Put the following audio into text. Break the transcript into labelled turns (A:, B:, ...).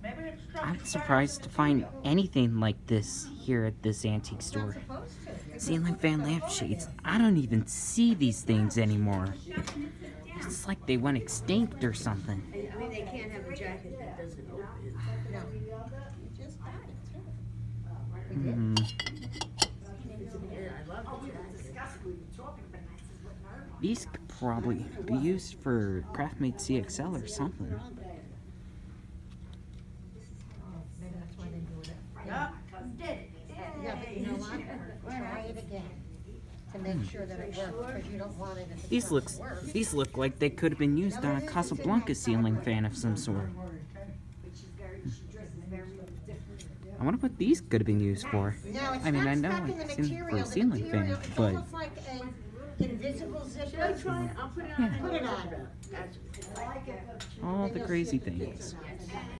A: I'm surprised to find anything like this here at this antique store. Ceiling fan lampshades. I don't even see these things anymore. It's like they went extinct or something.
B: I mean, they can't have a jacket that doesn't open.
C: No. You just got it, too.
A: Hmm.
B: Yeah, I love the jacket.
A: These could probably be used for Craftmate CXL or something.
C: Maybe that's why they do it.
B: Yeah.
C: Yeah, but you know what? Try it again to make sure that it works, because you don't want it if it doesn't work.
A: These look like they could have been used on a Casablanca ceiling fan of some sort. I wonder what these could have been used for.
C: No, it's
A: I mean,
C: not
A: I know
C: stuck in the
A: it's in for
C: material.
A: a
C: The
A: ceiling
C: material,
A: fan,
C: it's
A: but
C: almost like an invisible zipper.
B: Should I try it? I'll put it on.
A: Yeah.
C: Put it on.
B: That's
A: all the crazy things.